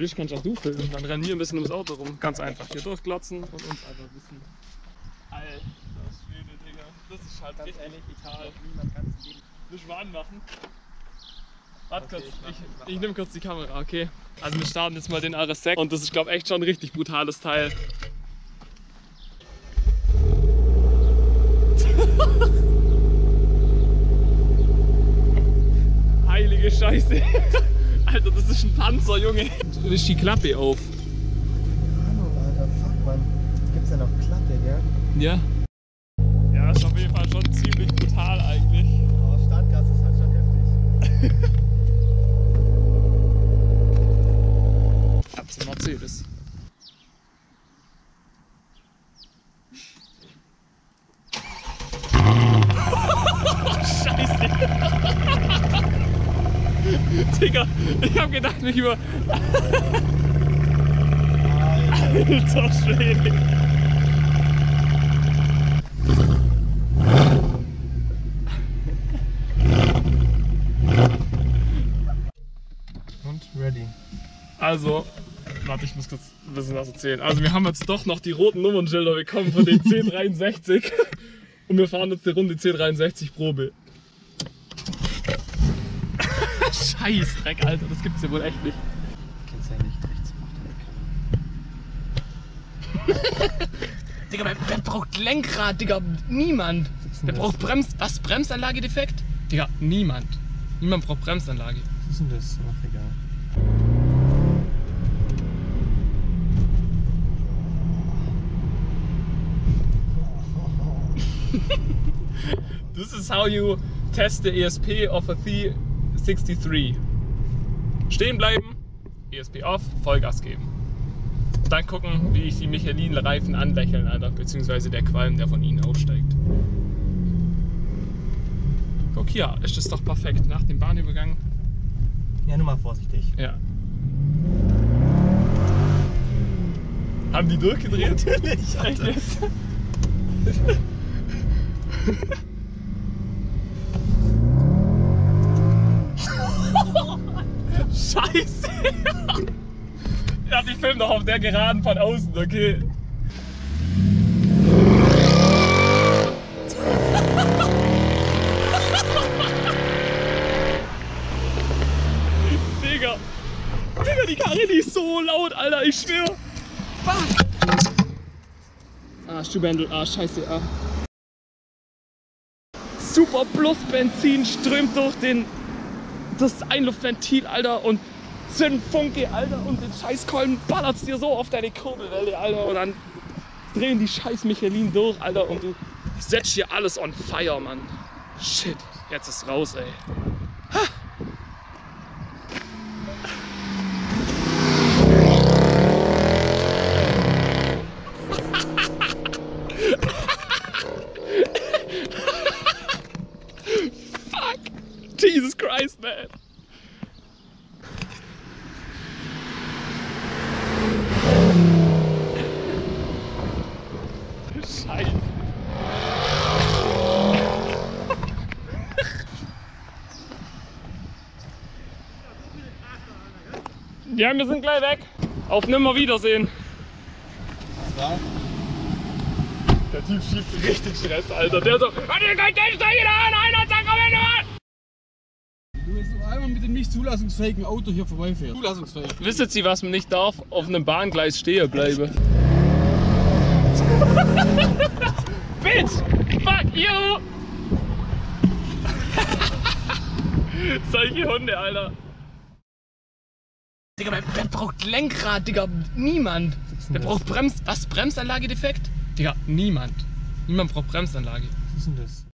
willst, kannst auch du filmen. Dann rennen wir ein bisschen ums Auto rum. Ganz einfach hier durchglotzen und uns einfach ein bisschen. Alter Schwede, Digga. Das ist halt richtig ehrlich, egal. Niemand kann es geben. Willst du mal anmachen? Warte kurz, ich nehme kurz die Kamera, okay? Also wir starten jetzt mal den RS6 und das ist, glaube ich, echt schon ein richtig brutales Teil. Heilige Scheiße. Alter, das ist ein Panzer, Junge. Du riechst die Klappe auf. Keine Ahnung, Alter, fuck, Mann. Gibt's ja noch Klappe, gell? Ja. Ja, ist auf jeden Fall schon ziemlich brutal eigentlich. Oh, Standgas ist halt schon heftig. Ab's ein Mercedes. Scheiße. Digga, ich hab gedacht, mich über. Alter Schwede. Und ready. Also, warte, ich muss kurz ein bisschen was erzählen. Also, wir haben jetzt doch noch die roten Nummernschilder bekommen von den C63 und wir fahren jetzt die Runde C63 Probe. Scheißdreck, Alter, das gibt's ja wohl echt nicht. Kennst du ja nicht, rechts macht er. Digga, wer braucht Lenkrad, Digga? Niemand. Wer braucht Bremsanlage defekt? Digga, niemand. Niemand braucht Bremsanlage. Was ist denn das? Ach, egal. This is how you test the ESP of a C63. Stehen bleiben, ESP off, Vollgas geben. Dann gucken, wie ich die Michelin-Reifen anlächeln, Alter, beziehungsweise der Qualm, der von ihnen aufsteigt. Guck hier, ist das doch perfekt nach dem Bahnübergang. Ja, nur mal vorsichtig. Ja. Haben die durchgedreht? Natürlich, Alter. Echt jetzt? Scheiße! Ja, ich film doch auf der Geraden von außen, okay? Digga! Digga, die Karre, die ist so laut, Alter, ich schwör! Fuck! Ah, Stubendel, ah, scheiße, ah. Super Plus Benzin strömt durch das Einluftventil, Alter, und Zündfunke, Alter, und den Scheißkolben ballert's dir so auf deine Kurbelwelle, Alter, und dann drehen die scheiß Michelin durch, Alter, und du setzt hier alles on fire, Mann. Shit, jetzt ist raus, ey. Ha. Jesus Christ, man! Scheiße! Ja, wir sind gleich weg. Auf Nimmerwiedersehen. Was war? Der Typ schiebt richtig Stress, Alter. Der so, Du willst noch einmal mit dem nicht zulassungsfähigen Auto hier vorbeifährst. Zulassungsfähig. Wisst Sie, was man nicht darf? Auf einem Bahngleis stehen bleiben. Bitch! Fuck you! Solche Hunde, Alter. Digga, wer braucht Lenkrad, Digga? Niemand. Wer braucht Bremsanlage defekt? Digga, niemand. Niemand braucht Bremsanlage. Was ist denn das?